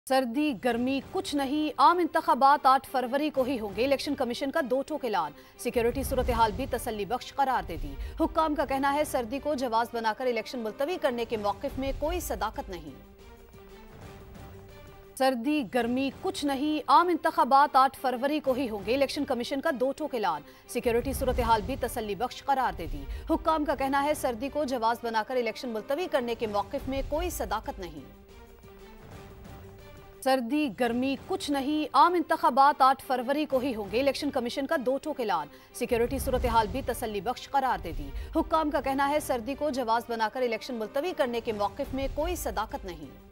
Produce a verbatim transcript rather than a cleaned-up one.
सर्दी गर्मी कुछ नहीं, आम इंतखाबात आठ फरवरी को ही होंगे। इलेक्शन कमीशन का दो ठोक ऐलान, सिक्योरिटी सूरत हाल भी तसल्ली बख्श करार दे दी। हुक्काम का कहना है सर्दी को जवाज बनाकर इलेक्शन मुलतवी करने के मौकिफ में कोई सदाकत नहीं। सर्दी गर्मी कुछ नहीं, आम इंतखाबात आठ फरवरी को ही होंगे। इलेक्शन कमीशन का दो ठोक ऐलान, सिक्योरिटी सूरत हाल भी तसल्ली बख्श करार दे दी। हुक्काम का कहना है सर्दी को जवाज बनाकर इलेक्शन मुलतवी करने के मौकिफ में कोई सदाकत नहीं। सर्दी गर्मी कुछ नहीं, आम इंतखाबात आठ फरवरी को ही होंगे। इलेक्शन कमीशन का दो ठोक ऐलान, सिक्योरिटी सूरत हाल भी तसल्ली बख्श करार दे दी। हुक्काम का कहना है सर्दी को जवाज बनाकर इलेक्शन मुलतवी करने के मौकिफ में कोई सदाकत नहीं।